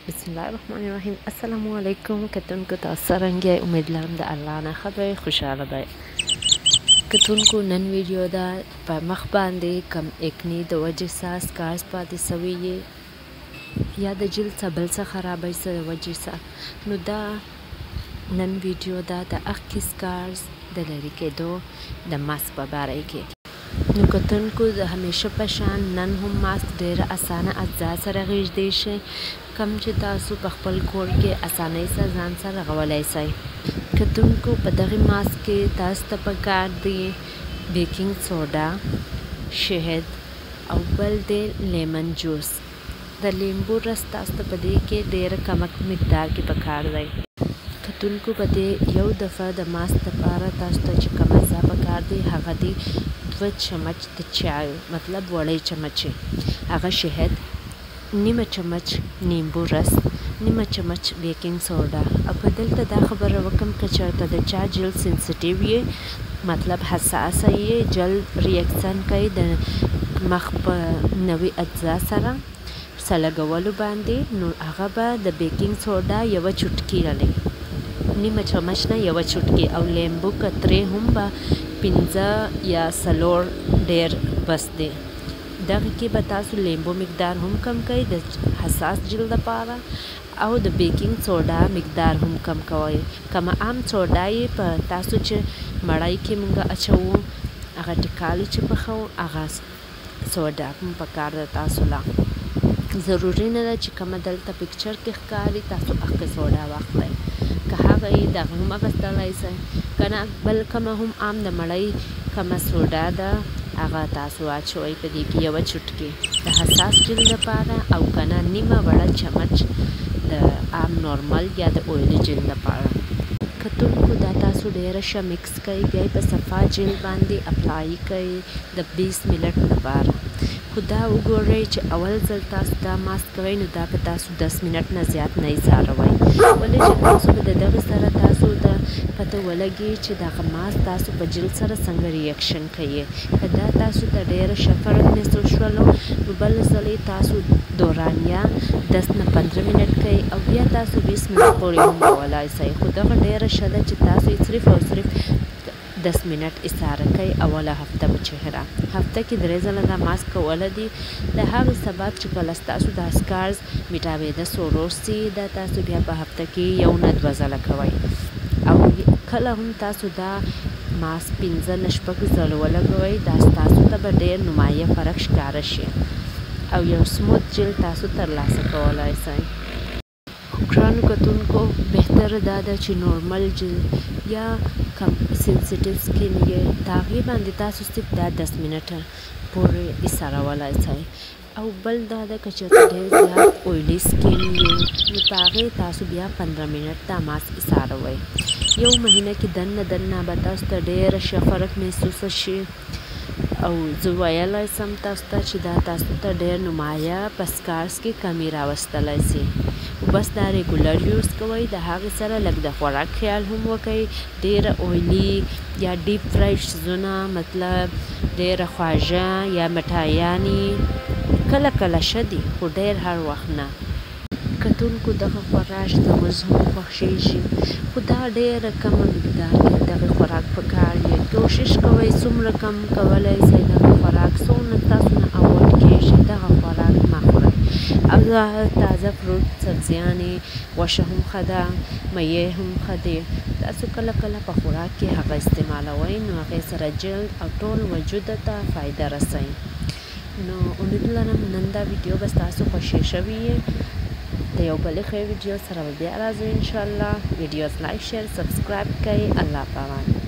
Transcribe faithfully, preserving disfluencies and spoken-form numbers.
बिस्मिल्लाहिर्रहमानिर्रहीम अस्सलामु अलैकुम कतुन को तासरंगे उम्मीद लरम द अल्लाह ना खबर खुशहाल बे कतुन को नन वीडियो दा पर मख बांधे कम एक्नी द वजह सा स्कार्स पाते सवी ये या द जिल सबल सा खराब सा वजह सा नु दा नन वीडियो दा द अख स्कार्स द लरी के दो द मास्क बारे के नु कतुन को हमेशा पशान नन हम मास्क ढेर आसान अज्जा सर गीज देशे कम چې تاسو په خپل کور کې اسانۍ سره ځان سره غولای شئ کتونکو په دغه ماسک کې تاسو ته پکار دی بیکینګ سوډا شهد او بل د لیمن جوس د لیمبو رس تاسو ته په دې کې ډېر کم مقدار کې پکار دی کتونکو په دې یو دفعه د ماسک لپاره تاسو ته چې کومه ځا پکار دی هغه دی دوه چمچ د چای مطلب وړې چمچ هغه شهد نیمه چمچ نیمبو رس نیمه چمچ بیکینګ سوډا او په دلته دا خبره وکم که چېرته د چا جل سنسټیو یې مطلب حساسه یې جل ریاکشن کوي د مخ په نوي اجزا سره سره لګولو باندې نو هغه به د بیکینګ سوډا یوه چټکي رالي نیمه چمچ نه یوه چټکي او لیمبو کترې هم به پنځه یا څلور ډېر بس دی دغه کې به تاسو لیمبو مقدار هم کم کوئ د حساس جلد لپاره او د بیکینګ سوډا مقدار هم کم کوئ کمه عام سوډا یې په تاسو چې مړۍ کې مونږ اچوو هغه ټکالې چې پخوو هغه سوډا هم پکار ده تاسو لا ضروري نه ده چې کومه دلته پکچر کې ښکاري تاسو هغه سوډا واخلئ که هغه یې دغه هم اخیستلی شئ که نه بل کومه هم عام د مړۍ کومه سوډا ده هغه تاسو اچوئ په دې کې یوه چټکي د حساس جلد لپاره او که نه نیمه وړه چمچ د عام نورمل یا د اویلي جلد لپاره کتونکو دا تاسو ډېره ښه مکس کوئ بیا یې په صفا جلد باندې اپلای کوئ د بیس منټ لپاره خو دا وګورئ چې اول ځل تاسو دا ماسک کوئ نو دا په تاسو دس منټ نه زیات نه ایزاروئ ولې چې تاسو به د دغه سره تاسو د پته ولګي چې دغه ماسک تاسو په جلد سره څنګه ریاکشن کوي که دا تاسو ته ډېره ښه فرق محسوس شولو نو بل ځل تاسو دورانیه دس نه پندره منټ کوئ او بیا تاسو بیس منټ پورې هم کولای شئ خو دغه ډېره ښه ده چې تاسو یې صرف او صرف دس منټ ایساره کوئ اوله هفته په چهره هفته کې درې ځله دا ماسک کولی دي د هغې سبب چې کله ستاسو دا سکارز میټاوېده سورور سي دا تاسو بیا په هفته کې یو نه دوه ځله کوئ او کله هم تاسو دا ماسک پنځه نه شپږ ځله ولګوئ دا ستاسو ته به ډېر نمایه فرق ښکاره شي او یو سموت جل تاسو ترلاسه کولی شئ ګرانو کتونکو بهتره دا ده چې نورمل جل یا کم سنسیټیو سکین یې د هغې باندې تاسو صرف دا دس منټه پورې ایسارولی شئ او بل دا ده که چېرته ډېر زیات اویلي سکین یې نو په هغې تاسو بیا پندره منټ دا ماسک ایساروئ یو مهینه کې دننه دننه به تاسو ته ډېره ښه فرق محسوسه شي او زه ویلی شم تاسو ته چې دا تاسو ته ډېر نمایه په سکارز کې کمی راوستلی شي بس دا ریګولر یوز کوئ د هغې سره لږ د خوراک خیال هم وکئ ډېره اویلي یا ډیپ فرای چیزونه مطلب ډېره خواږه یا مټایانې کله کله ښه دي خو ډېر هر وخت نه کتونکو دغه خوراک د مزه هم خوښیږي خو دا ډېره کمه مقدار کې دغه خوراک پکار یې کوشش کوئ څومره کم کولی شئ دغه خوراک څومره تاسو نه اوایډ کېږي دغه خوراک مه خورئ او تازه فروټ سبزیانې غوښه هم ښه ده میوې هم ښه دي تاسو کله کله په خوراک کې هغه استعمالوئ نو هغې سره جلد او ټول وجود ته فایده رسوي نو امید لرم نن دا ویډیو به ستاسو خوښې شوې وي د یو بلې ښې ویډیو سره به بیا راځو انشاءالله ویډیوز لایک شیر سبسکرایب کوئ الله پامان